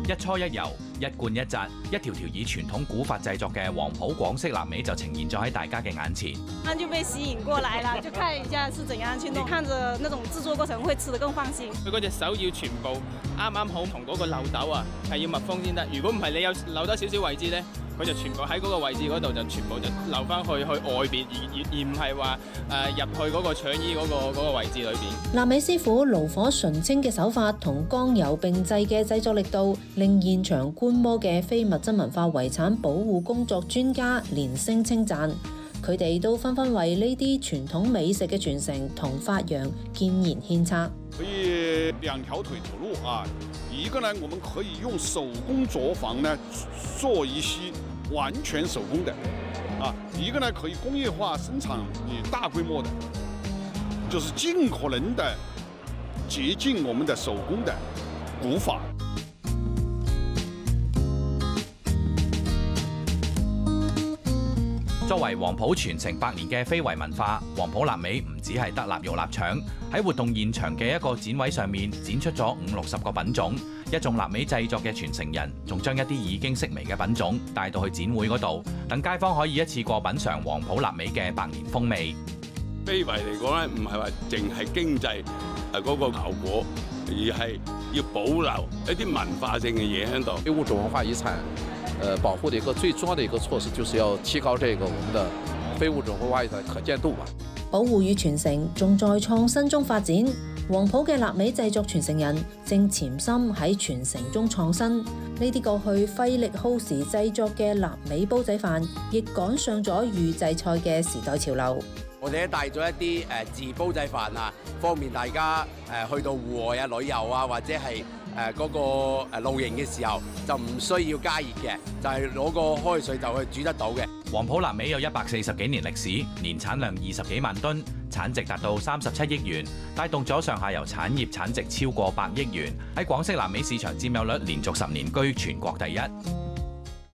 一搓一油，一灌一紮，一條條以傳統古法製作嘅黃埔廣式臘味就呈現咗喺大家嘅眼前。 就被吸引過來了，就看一下是怎樣去弄，看着那種製作過程會吃得更放心。 佢嗰隻手要全部啱啱好同嗰個漏斗啊，係要密封先得。如果唔係，你有漏多少少位置咧，佢就全部喺嗰個位置嗰度就全部就流翻去外邊，而唔係話入去嗰個腸衣嗰個位置裏邊。 臘味師傅爐火純青嘅手法同剛柔並濟嘅製作力度，令現場觀摩嘅非物質文化遺產保護工作專家連聲稱讚。佢哋都紛紛為呢啲傳統美食嘅傳承同發揚建言獻策。 可以兩條腿走路啊！一個呢，我們可以用手工作坊呢做一些完全手工的啊；一個呢，可以工業化生產大規模的，就是盡可能的接近我們的手工的古法。 作為黃埔傳承100年嘅非遺文化，黃埔臘味唔只係得臘肉臘腸。喺活動現場嘅一個展位上面，展出咗50-60個品種。一眾臘味製作嘅傳承人，仲將一啲已經式微嘅品種帶到去展會嗰度，等街坊可以一次過品嚐黃埔臘味嘅100年風味。 非遺嚟講咧，唔係話淨係經濟嗰個效果，而係要保留一啲文化性嘅嘢喺度。 非物質文化遺產保護的一個最重要的一個措施，就是要提高這個我們的非物質文化遺產可見度嘛。 保護與傳承仲在創新中發展，黃埔嘅臘味製作傳承人正潛心喺傳承中創新。呢啲過去費力耗時製作嘅臘味煲仔飯，亦趕上咗預製菜嘅時代潮流。 我哋都帶咗一啲自煲仔飯啊，方便大家去到戶外啊、旅遊啊，或者係嗰個露營嘅時候，就唔需要加熱嘅，就係攞個開水就去煮得到嘅。 黃埔臘味有140幾年歷史，年產量20幾萬噸，產值達到37億元，帶動咗上下游產業產值超過100億元，喺廣式臘味市場佔有率連續10年居全國第一。